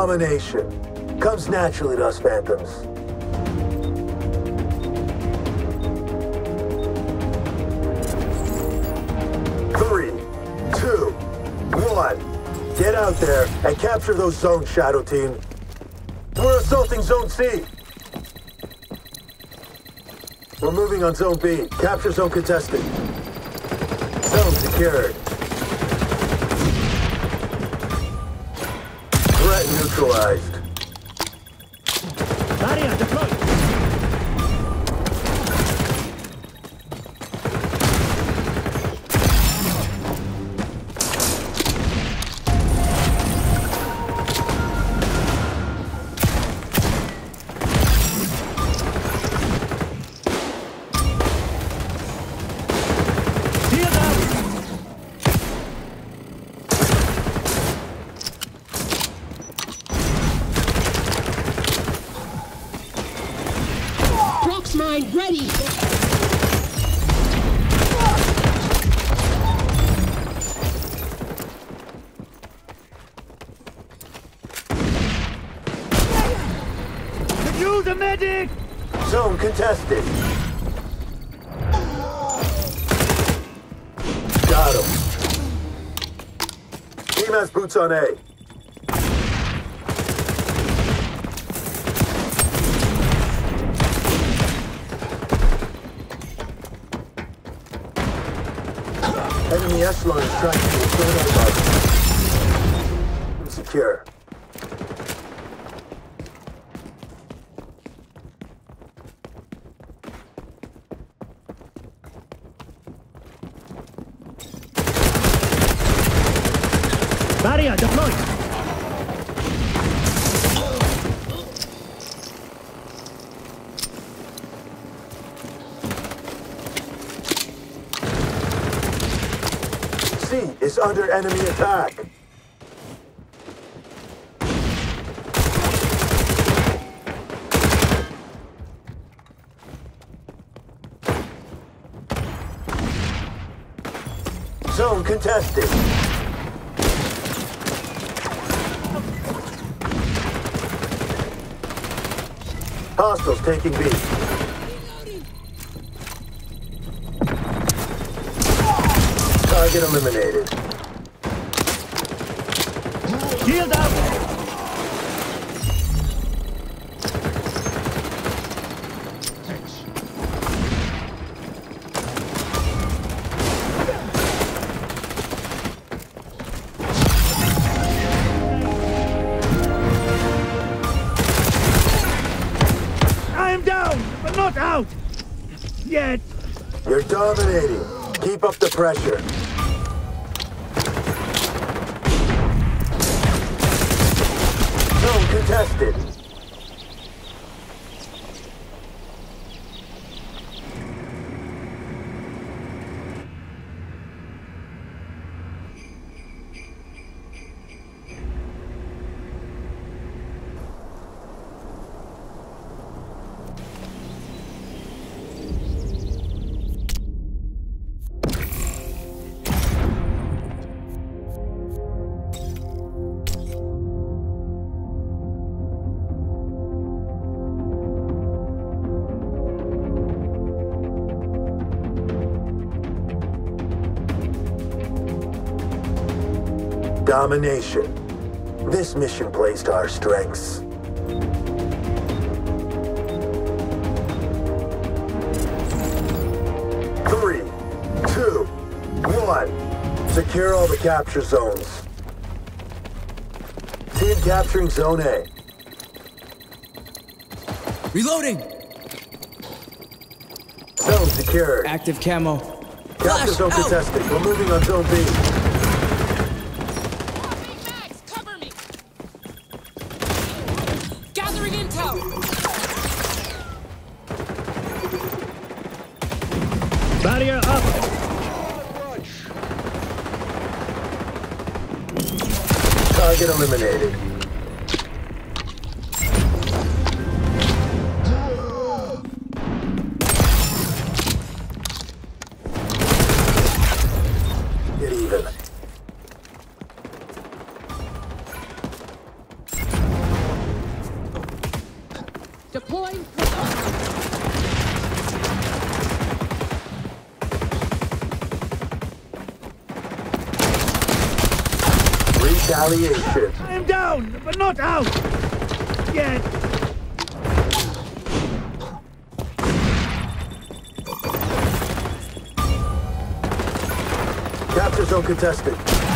Domination. Comes naturally to us Phantoms. Three, two, one. Get out there and capture those zones, Shadow Team. We're assaulting Zone C. We're moving on Zone B. Capture zone contested. Zone secured. Threat neutralized. Barrier deployed. Mine ready! Use a medic! Zone contested. Got him. Team has boots on A. Enemy echelon is trying to return our secure. Barrier deployed. C is under enemy attack. Zone contested. Hostiles taking B. Target eliminated. Shield up! I am down, but not out! Yet! You're dominating. Keep up the pressure. Zone contested. Domination. This mission plays to our strengths. Three, two, one. Secure all the capture zones. Team capturing Zone A. Reloading! Zone secured. Active camo. Capture Flash, zone out! contested. We're moving on Zone B. Cover me! Gathering intel! Barrier up! Target eliminated. Get even. Retaliation. I am down, but not out! Yet! Capture zone contested.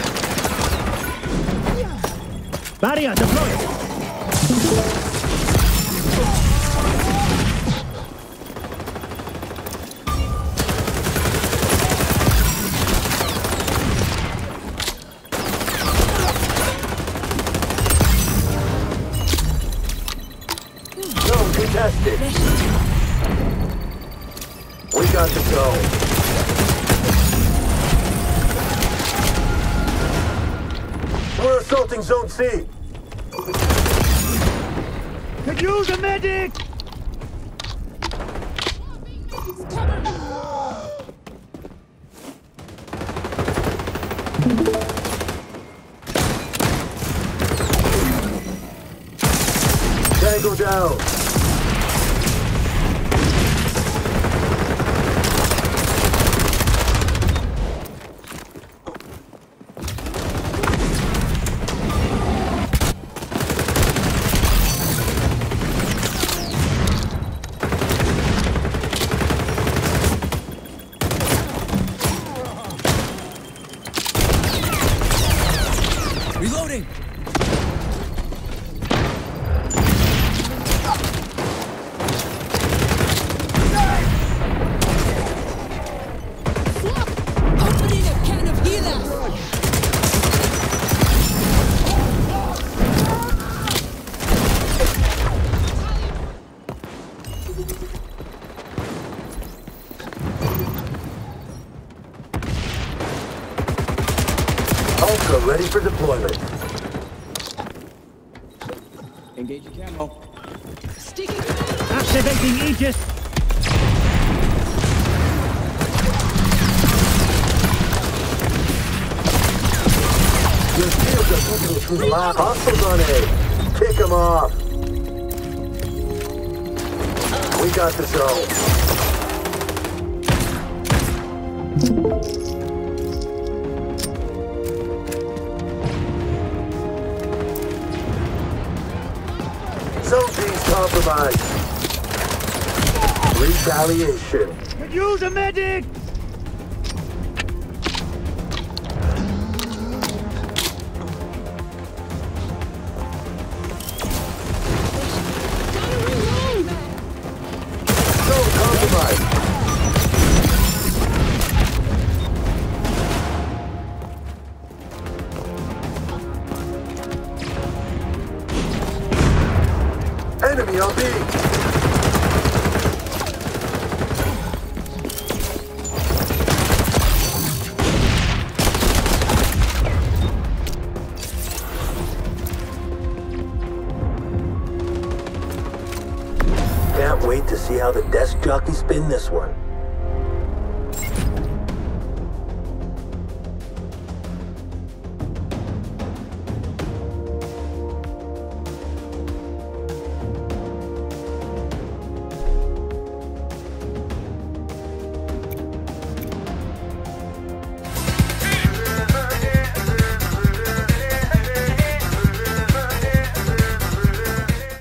Barrier deployed! Zone contested. We got the zone. We're assaulting Zone C. Could use a medic! Cover me. Tango down. Reloading! Swap. Opening a can of healer. Ultra ready for deployment. Engaging camo. Sticky grenade. Activating Aegis! Your shields are moving through the lab. Hostiles on A. Kick them off. We got the zone. Zone B's compromised. Retaliation. Could use a medic! Gotta reload. Zone compromised. Enemy on B. Can't wait to see how the desk jockeys spin this one.